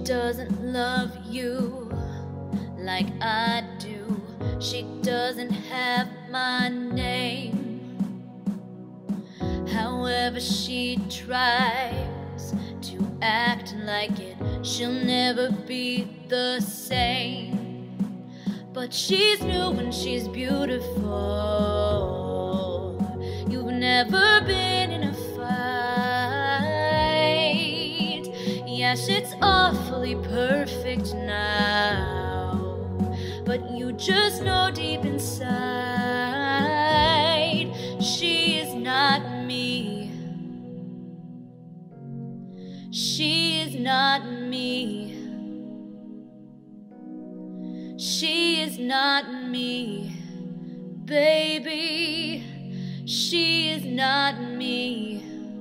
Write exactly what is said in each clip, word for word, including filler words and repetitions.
doesn't love you like I do. She doesn't have my name. However she tries to act like it, she'll never be the same. But she's new and she's beautiful. You've never been in a fight. Yes, it's awfully perfect now, but you just know deep inside she is not me. She is not me. She is not me, baby. She is not me.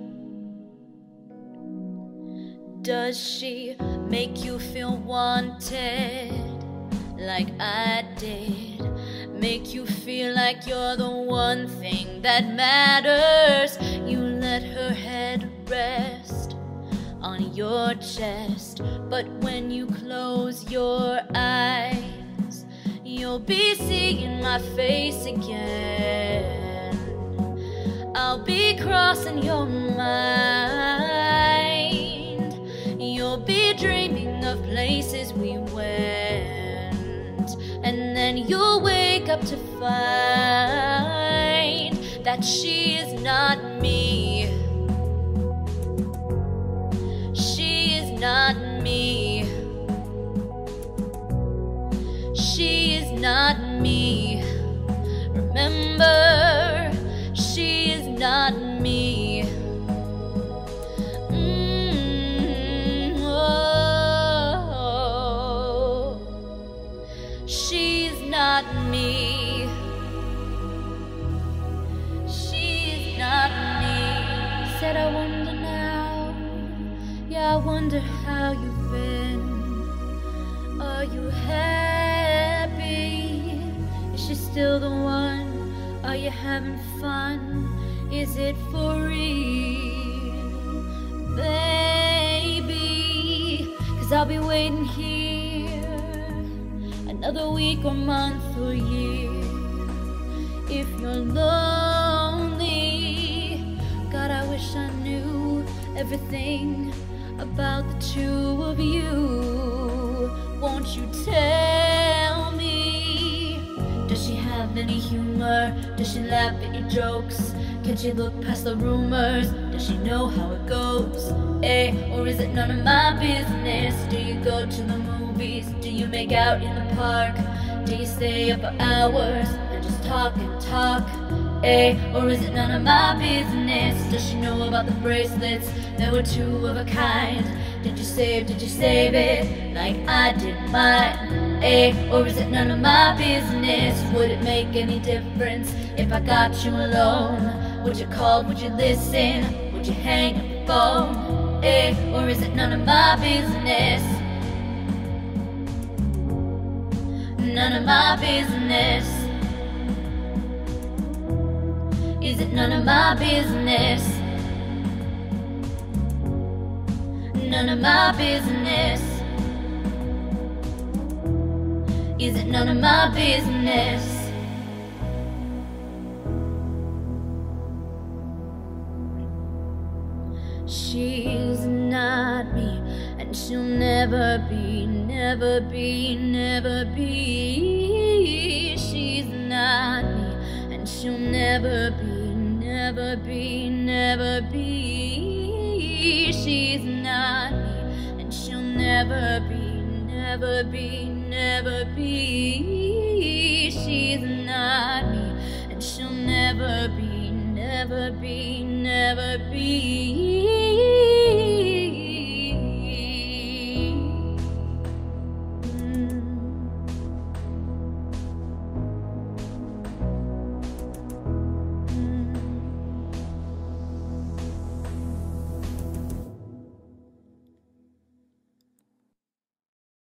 Does she make you feel wanted like I did? Make you feel like you're the one thing that matters? You let her head rest on your chest, but when you close your eyes, you'll be seeing my face again. I'll be crossing your mind. You'll be dreaming of places we went, and then you'll wake up to find that she is not me. She is not me. She is not me. Remember, she is not me. Mm, oh, she is not me. She is not me. Said I wonder now. Yeah, I wonder how you've been. Are you happy? Is she still the one? Are you having fun? Is it for real, baby? 'Cause I'll be waiting here another week or month or year. If you're lonely, God, I wish I knew everything about the two of you. Won't you tell me? Does she have any humor? Does she laugh at your jokes? Can she look past the rumors? Does she know how it goes? Eh, or is it none of my business? Do you go to the movies? Do you make out in the park? Do you stay up for hours and just talk and talk? Eh, or is it none of my business? Does she know about the bracelets? There were two of a kind. Did you save, did you save it like I did mine? Eh, or is it none of my business? Would it make any difference if I got you alone? Would you call, would you listen? Would you hang up the phone? Eh, or is it none of my business? None of my business. Is it none of my business? None of my business. Is it none of my business? She's not me, and she'll never be, never be, never be. She's not me, and she'll never be, never be, never be. She's not me, and she'll never be, never be, never be. She's not me, and she'll never be, never be, never be.